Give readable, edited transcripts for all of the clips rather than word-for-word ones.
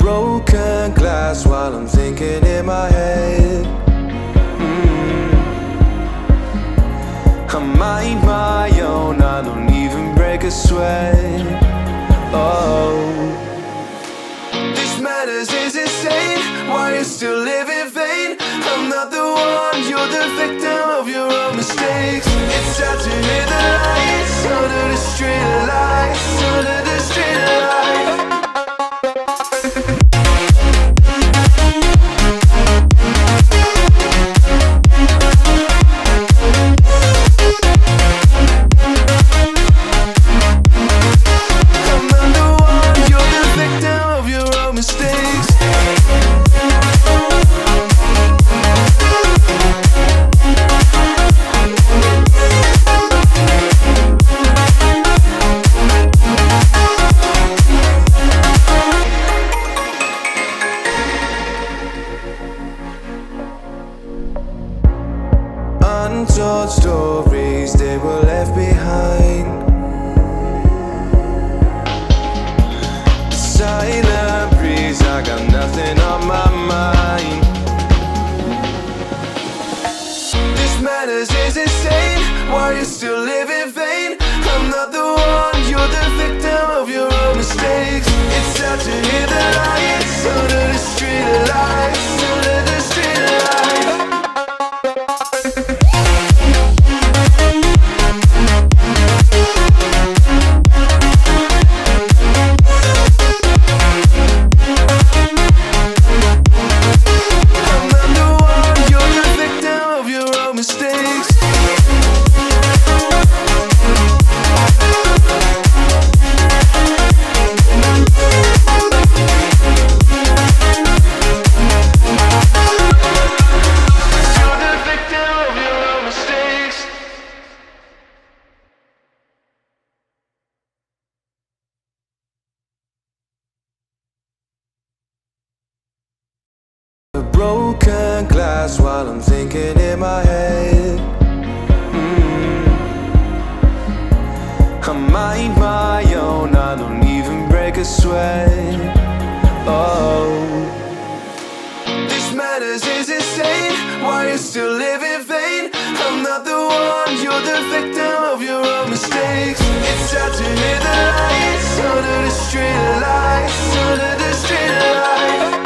broken glass while I'm thinking in my head. I mind my own, I don't even break a sweat. Oh, this madness is insane. Why you still live in vain? I'm not the one, you're the victim of your own mistakes. It's time to hear the lights under the street lights, under the street lights. Untold stories, they were left behind. Silent breeze, I got nothing on my mind. This madness is insane. Why you still live in vain? I'm not the one, you're the victim of your own mistakes. It's time to hear the lights under the street lights, under the street lights. Broken glass while I'm thinking in my head. I mind my own, I don't even break a sweat. Oh, this madness is insane. Why you still live in vain? I'm not the one, you're the victim of your own mistakes. It's time to hear the lights under the street lights, under the street lights.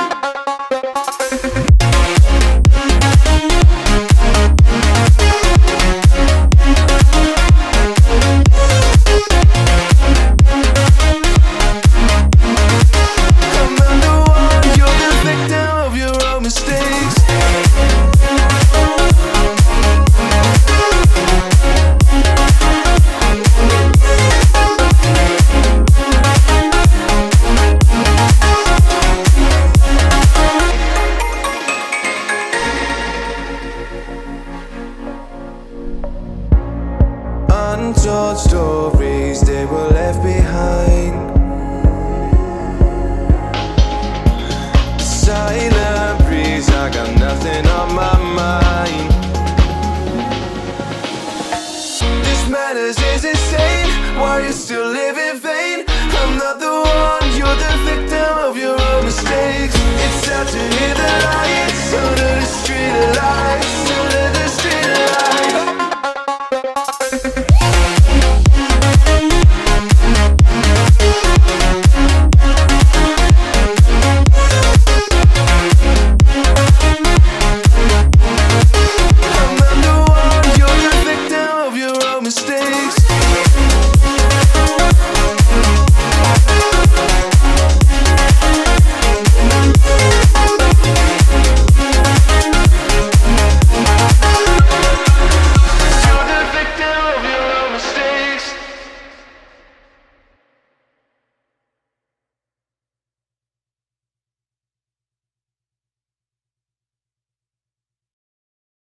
Untold stories, they were left behind.